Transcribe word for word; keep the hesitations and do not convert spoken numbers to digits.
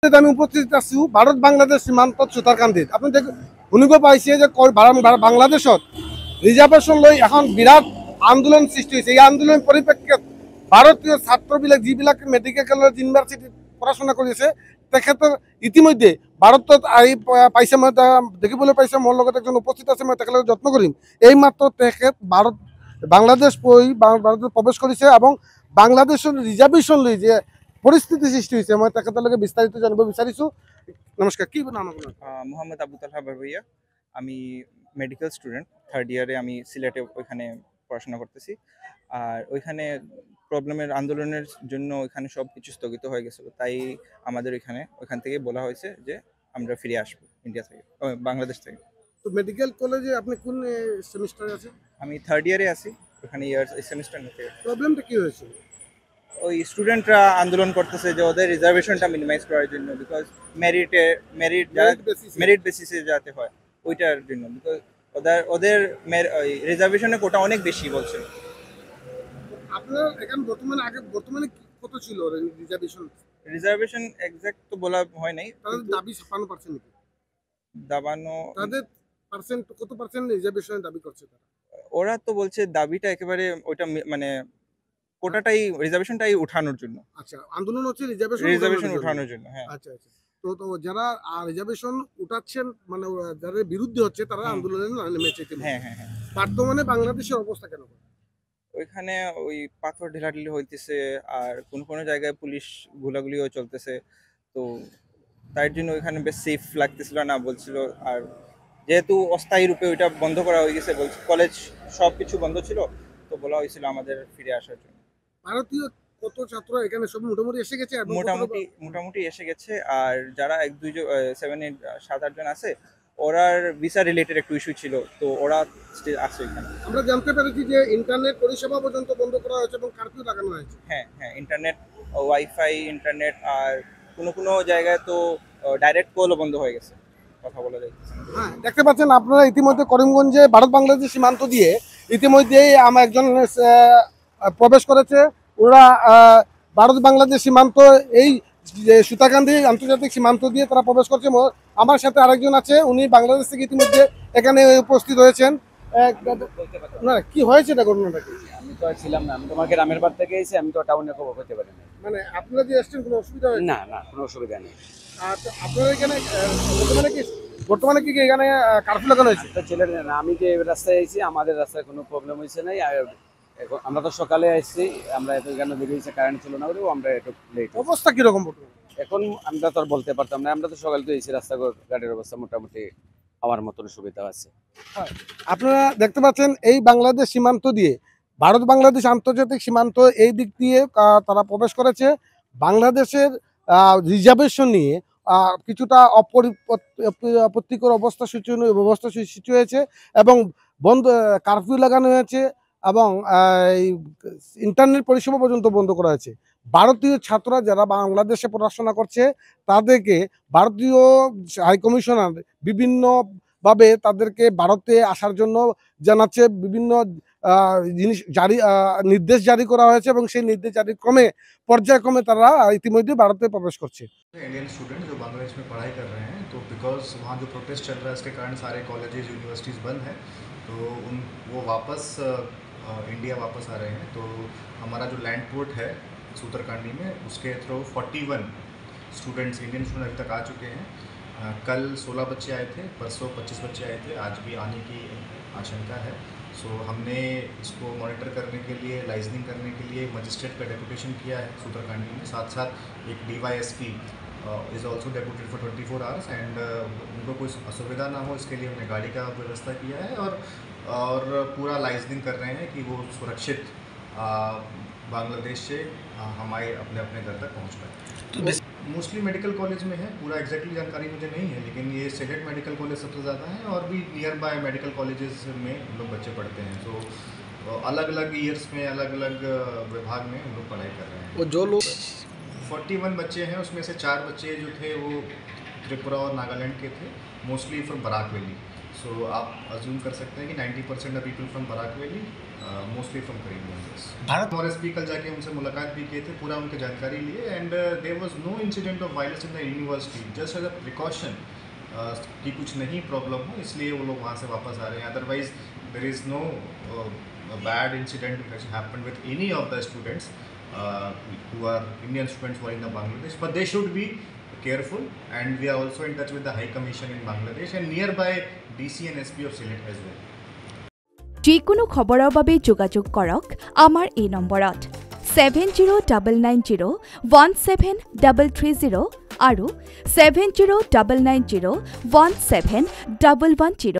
আমি উপস্থিত আছি ভারত বাংলাদেশ সীমান্ত সুতারকান্দিত। আপনি শুনিব পাইছে যে বাংলাদেশত রিজার্ভেশন লৈ এখন বিরাট আন্দোলন সৃষ্টি হয়েছে। এই আন্দোলন পরিপ্রেক্ষিত ভারতীয় ছাত্রবিলাক যিবিলাক মেডিকেল কলেজ ইউনিভার্সিটিত পড়াশোনা করেছে তেখেতৰ ইতিমধ্যে ভারতত আহি পাইছে। মই দেখিবলৈ পাইছে, মোৰ লগত একজন উপস্থিত আছে, মই তেখেতৰ যত্ন কৰিম। এই মাত্ৰ তেখেত ভারত বাংলাদেশ ভারতত প্রবেশ করেছে এবং বাংলাদেশের রিজার্ভেশন লৈ যে পরিস্থিতি সৃষ্টি হয়েছে মই তেখেতলৈকে বিস্তারিত জানিব বিচাৰিছোঁ। নমস্কার, কি নাম আপনার? মোহাম্মদ আবু তালহা বারভইয়া। আমি মেডিকেল স্টুডেন্ট, থার্ড ইয়ারে আমি সিলেটে ওইখানে পড়াশোনা করতেছি। আর ওইখানে প্রবলেমের আন্দোলনের জন্য ওইখানে সব কিছু স্থগিত হয়ে গেছিলো, তাই আমাদের ওইখানে ওইখান থেকে বলা হয়েছে যে আমরা ফিরে আসবো ইন্ডিয়া থেকে, বাংলাদেশ থেকে। তো মেডিকেল কলেজে আপনি কোন সেমিস্টারে আছেন? আমি থার্ড ইয়ারে আছি, ওখানে ইয়ার সেমিস্টার নিতে। প্রবলেমটা কি হয়েছে? ওই স্টুডেন্টরা আন্দোলন করতেছে যে ওদের রিজার্ভেশনটা মিনিমাইজ করার জন্য, বিকজ মেরিটে মেরিট যারা মেরিট বেসিসে যাতে হয় ওইটার জন্য, বিকজ ওদের ওদের রিজার্ভেশনের কোটা অনেক বেশি বলছে। আপনার এখন বর্তমানে আগে বর্তমানে কত ছিল রিজার্ভেশন? রিজার্ভেশন এক্সাক্ট তো বলা হয় নাই। তাদের দাবি ছাপ্পান্ন পার্সেন্ট নাকি? দাবানো তাদের পার্সেন্ট কত পার্সেন্ট রিজার্ভেশন দাবি করছে তারা? ওরা তো বলছে দাবিটা একেবারে ওইটা মানে কোটাটাই রিজার্ভেশনটাই উঠানোর জন্য। আচ্ছা, আন্দোলন হচ্ছে রিজার্ভেশন রিজার্ভেশন উঠানোর জন্য। হ্যাঁ, আচ্ছা আচ্ছা। তো তো যারা রিজার্ভেশন উঠাচ্ছেন মানে যারা বিরুদ্ধে হচ্ছে তারা আন্দোলনে নেমেছে। হ্যাঁ হ্যাঁ হ্যাঁ। বর্তমানে বাংলাদেশের অবস্থা কেন? ওইখানে ওই পাথর ঢেলাঢেলি হইতেছে, আর কোন কোন জায়গায় পুলিশ গোলাগুলিও চলতেছে, তো তার জন্য ওইখানে বেশ সেফ লাগতেছিল না বলছিল। আর যেহেতু অস্থায়ী রূপে ওইটা বন্ধ করা হয়ে গেছে, বলছে কলেজ সব কিছু বন্ধ ছিল, তো বলা হয়েছিল আমাদের ফিরে আসার জন্য। ভারতীয় কত ছাত্র এখানে সব মোটামুটি এসে গেছে? মোটামুটি মোটামুটি এসে গেছে। আর যারা এক দুই সেভেন এইট সাত আটজন আছে, ওরার ভিসা রিলেটেড একটু ইস্যু ছিল, তো ওরা আছে এখানে। আমরা জানতে পেরেছি যে ইন্টারনেট পরিষেবা পর্যন্ত বন্ধ করা হয়েছে এবং কারফিউ লাগানো হয়েছে। হ্যাঁ হ্যাঁ, ইন্টারনেট, ওয়াইফাই, ইন্টারনেট, আর কোনো কোনো জায়গায় তো ডাইরেক্ট কলও বন্ধ হয়ে গেছে, কথা বলা যাইতেছে না। হ্যাঁ, দেখতে পাচ্ছেন আপনারা ইতিমধ্যে করিমগঞ্জে ভারত বাংলাদেশ সীমান্ত দিয়ে ইতিমধ্যেই আমার একজন প্রবেশ করেছে। ওরা ভারত বাংলাদেশ সীমান্ত এই সুতাকান্দি আন্তর্জাতিক সীমান্ত দিয়ে তারা প্রবেশ করছে। আমার সাথে আরেকজন আছে, উনি বাংলাদেশ থেকে ইতিমধ্যে এখানে উপস্থিত হয়েছেন। না, কি হয়েছে এটা ঘটনাটা কি? আমি তো ছিলাম না, আমি তোমাকে গ্রামের বাড়ি থেকে এসেছি, আমি তো টাউনে খবর করতে পারি না। মানে আপনারা যে এসেছেন কোনো অসুবিধা হয়েছে? না না, কোনো অসুবিধা নেই। আর আপনারা এখানে বর্তমানে কি বর্তমানে কি এখানে কারফিউ লাগানো হয়েছে? ছেলে না, আমি যে রাস্তায় এসেছি আমাদের রাস্তায় কোনো প্রবলেম হয়েছে নাই। আর এখন আমরা তো সকালে আসছি, আমরা এত এখানে বেরিয়েছি, কারেন্ট ছিল না বলেও আমরা একটু লেট। অবস্থা কিরকম এখন আমরা তো আর বলতে পারতাম না, আমরা তো সকালে তো এসেছি, রাস্তাঘাটের অবস্থা মোটামুটি আমার মতন সুবিধা আছে। আপনারা দেখতে পাচ্ছেন এই বাংলাদেশ সীমান্ত দিয়ে ভারত বাংলাদেশ আন্তর্জাতিক সীমান্ত এই দিক দিয়ে তারা প্রবেশ করেছে। বাংলাদেশের রিজার্ভেশন নিয়ে কিছুটা অপ্রীতিকর অবস্থা সৃষ্টি ব্যবস্থা সৃষ্টি হয়েছে এবং বন্ধ কারফিউ লাগানো হয়েছে এবং ইন্টারনেট পরিষেবা পর্যন্ত বন্ধ করা হয়েছে। ভারতীয় ছাত্ররা যারা বাংলাদেশে পড়াশোনা করছে তাদেরকে ভারতীয় হাইকমিশনার বিভিন্নভাবে তাদেরকে ভারতে আসার জন্য জানাচ্ছে, বিভিন্ন জিনিস জারি নির্দেশ জারি করা হয়েছে এবং সেই নির্দেশ জারি ক্রমে পর্যায়ক্রমে তারা ইতিমধ্যে ভারতে প্রবেশ করছে। इंडियन स्टूडेंट जो बांग्लादेश में पढ़ाई कर रहे हैं, तो बिकॉज वहाँ जो प्रोटेस्ट चल रहा है इसके कारण सारे कॉलेजेस यूनिवर्सिटीज़ बंद हैं, तो उन वो वापस इंडिया वापस आ रहे हैं। तो हमारा जो लैंड पोर्ट है सूतरकांडी में, उसके थ्रू इकतालीस स्टूडेंट्स इंडियन स्टूडेंट अभी तक आ चुके हैं। आ, कल सोलह बच्चे आए थे, परसों पच्चीस बच्चे आए थे, आज भी आने की आशंका है। सो हमने इसको मॉनिटर करने के लिए, लाइजनिंग करने के लिए मजिस्ट्रेट का डेपुटेशन किया है सूतरकांडी में। साथ साथ एक D Y S P is also deputed for twenty four hours, and उनको कोई असुविधा ना हो इसके लिए हमने गाड़ी का व्यवस्था किया है। और और पूरा लाइजनिंग कर रहे हैं कि वो सुरक्षित बांग्लादेश से हमारे अपने अपने घर तक पहुँच पाए। तो मोस्टली मेडिकल कॉलेज में है, पूरा एग्जैक्टली जानकारी मुझे नहीं है, लेकिन ये सिलेट मेडिकल कॉलेज सबसे ज़्यादा है और भी नियर बाय मेडिकल कॉलेजेस में हम लोग बच्चे पढ़ते हैं। तो अलग अलग ईयर्स में अलग अलग विभाग में हम लोग पढ़ाई कर रहे हैं। वो जो लोग इकतालीस बच्चे हैं, उसमें से चार बच्चे जो थे वो त्रिपुरा और नागालैंड के थे, mostly from Barak Valley. So आप अज्यूम कर सकते हैं कि नब्बे percent of people from Barak Valley mostly from Karimganj. Bharat और एस पी कल जाके उनसे मुलाकात भी किए थे, पूरा उनकी जानकारी लिए, and there was no incident of violence in the university, just as a precaution कि कुछ नहीं प्रॉब्लम हो, इसलिए वो लोग वहाँ से वापस आ रहे हैं। Otherwise there is no bad incident which happened with any of the students who are Indian students who are in the Bangladesh, but they should be careful, and we are also in touch with the High Commission in Bangladesh and nearby D C and S P of Sylhet as well. যিকোনো খবৰৰ বাবে যোগাযোগ কৰক আমাৰ এই নম্বৰত seven zero' double nine zero' one seven double three zero' আৰু seven zero' double nine zero' one seven double one zero'.